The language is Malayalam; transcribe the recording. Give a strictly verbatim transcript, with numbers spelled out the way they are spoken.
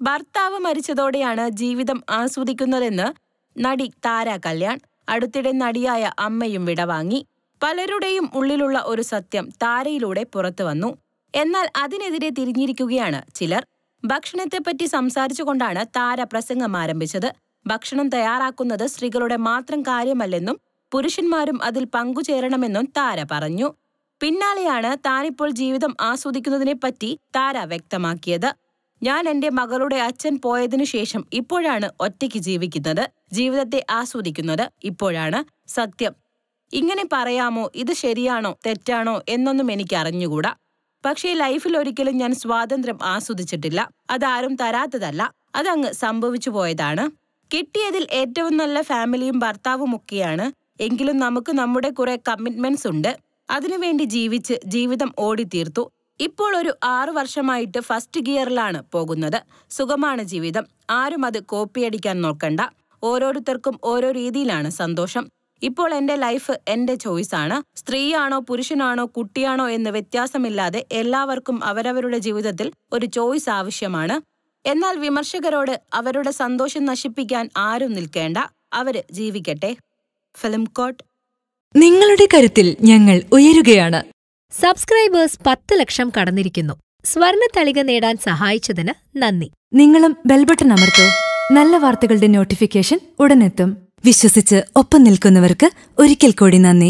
ഭർത്താവ് മരിച്ചതോടെയാണ് ജീവിതം ആസ്വദിക്കുന്നതെന്ന് നടി താര കല്യാൺ. അടുത്തിടെ നടിയായ അമ്മയും വിടവാങ്ങി. പലരുടെയും ഉള്ളിലുള്ള ഒരു സത്യം താരയിലൂടെ പുറത്തു വന്നു. എന്നാൽ അതിനെതിരെ തിരിഞ്ഞിരിക്കുകയാണ് ചിലർ. ഭക്ഷണത്തെപ്പറ്റി സംസാരിച്ചുകൊണ്ടാണ് താര പ്രസംഗം ആരംഭിച്ചത്. ഭക്ഷണം തയ്യാറാക്കുന്നത് സ്ത്രീകളുടെ മാത്രം കാര്യമല്ലെന്നും പുരുഷന്മാരും അതിൽ പങ്കുചേരണമെന്നും താര പറഞ്ഞു. പിന്നാലെയാണ് താനിപ്പോൾ ജീവിതം ആസ്വദിക്കുന്നതിനെപ്പറ്റി താര വ്യക്തമാക്കിയത്. ഞാൻ എന്റെ മകളുടെ അച്ഛൻ പോയതിനു ശേഷം ഇപ്പോഴാണ് ഒറ്റയ്ക്ക് ജീവിക്കുന്നത്. ജീവിതത്തെ ആസ്വദിക്കുന്നത് ഇപ്പോഴാണ്. സത്യം, ഇങ്ങനെ പറയാമോ, ഇത് ശരിയാണോ തെറ്റാണോ എന്നൊന്നും എനിക്ക് അറിഞ്ഞുകൂടാ. പക്ഷേ ലൈഫിൽ ഒരിക്കലും ഞാൻ സ്വാതന്ത്ര്യം ആസ്വദിച്ചിട്ടില്ല. അതാരും തരാത്തതല്ല, അതങ്ങ് സംഭവിച്ചു പോയതാണ്. കിട്ടിയതിൽ ഏറ്റവും നല്ല ഫാമിലിയും ഭർത്താവുമൊക്കെയാണ്. എങ്കിലും നമുക്ക് നമ്മുടെ കുറെ കമ്മിറ്റ്മെന്റ്സ് ഉണ്ട്. അതിനുവേണ്ടി ജീവിച്ച് ജീവിതം ഓടിത്തീർത്തു. ഇപ്പോൾ ഒരു ആറു വർഷമായിട്ട് ഫസ്റ്റ് ഗിയറിലാണ് പോകുന്നത്. സുഖമാണ് ജീവിതം. ആരും അത് കോപ്പിയടിക്കാൻ നോക്കണ്ട. ഓരോരുത്തർക്കും ഓരോ രീതിയിലാണ് സന്തോഷം. ഇപ്പോൾ എന്റെ ലൈഫ് എന്റെ ചോയ്സാണ്. സ്ത്രീയാണോ പുരുഷനാണോ കുട്ടിയാണോ എന്ന് വ്യത്യാസമില്ലാതെ എല്ലാവർക്കും അവരവരുടെ ജീവിതത്തിൽ ഒരു ചോയ്സ് ആവശ്യമാണ്. എന്നാൽ വിമർശകരോട് അവരുടെ സന്തോഷം നശിപ്പിക്കാൻ ആരും നിൽക്കേണ്ട. അവര് ജീവിക്കട്ടെ. ഫിലിം കോട്ട്. നിങ്ങളുടെ കരുത്തിൽ ഞങ്ങൾ ഉയരുകയാണ്. സബ്സ്ക്രൈബേഴ്സ് പത്ത് ലക്ഷം കടന്നിരിക്കുന്നു. സ്വർണ തളിക നേടാൻ സഹായിച്ചതിന് നന്ദി. നിങ്ങളും ബെൽബട്ടൺ അമർത്തോ. നല്ല വാർത്തകളുടെ നോട്ടിഫിക്കേഷൻ ഉടനെത്തും. വിശ്വസിച്ച് ഒപ്പം നിൽക്കുന്നവർക്ക് ഒരിക്കൽ കൂടി നന്ദി.